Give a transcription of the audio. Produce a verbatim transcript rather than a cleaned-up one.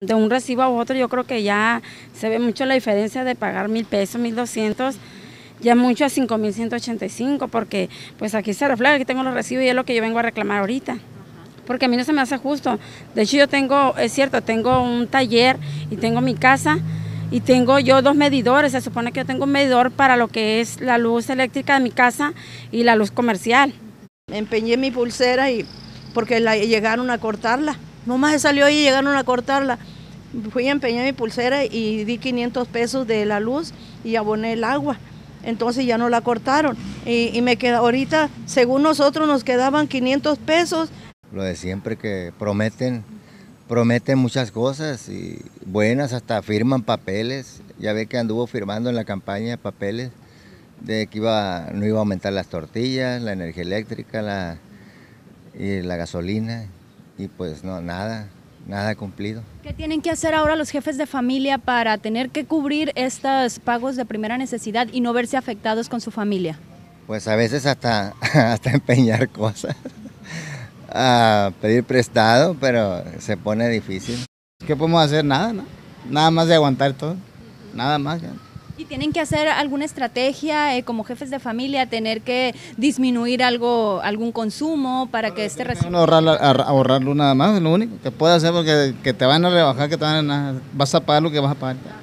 De un recibo a otro yo creo que ya se ve mucho la diferencia de pagar mil pesos, mil doscientos, ya mucho a cinco mil ciento ochenta y cinco, porque pues aquí se refleja, aquí tengo los recibos y es lo que yo vengo a reclamar ahorita. Porque a mí no se me hace justo. De hecho yo tengo, es cierto, tengo un taller y tengo mi casa y tengo yo dos medidores. Se supone que yo tengo un medidor para lo que es la luz eléctrica de mi casa y la luz comercial. Empeñé mi pulsera y porque la, llegaron a cortarla. Nomás se salió ahí y llegaron a cortarla. Fui a empeñar mi pulsera y di quinientos pesos de la luz y aboné el agua. Entonces ya no la cortaron. Y, y me queda, ahorita, según nosotros, nos quedaban quinientos pesos. Lo de siempre, que prometen, prometen muchas cosas y buenas, hasta firman papeles. Ya ve que anduvo firmando en la campaña papeles de que iba, no iba a aumentar las tortillas, la energía eléctrica la, y la gasolina. Y pues no, nada, nada cumplido. ¿Qué tienen que hacer ahora los jefes de familia para tener que cubrir estos pagos de primera necesidad y no verse afectados con su familia? Pues a veces hasta, hasta empeñar cosas, a pedir prestado, pero se pone difícil. ¿Qué podemos hacer? Nada, ¿no? Nada más de aguantar todo, nada más. Ya. ¿Y tienen que hacer alguna estrategia eh, como jefes de familia, tener que disminuir algo, algún consumo para que este recibo? No ahorrar, ahorrarlo nada más, es lo único que puedes hacer, porque que te van a rebajar, que te van a, vas a pagar lo que vas a pagar.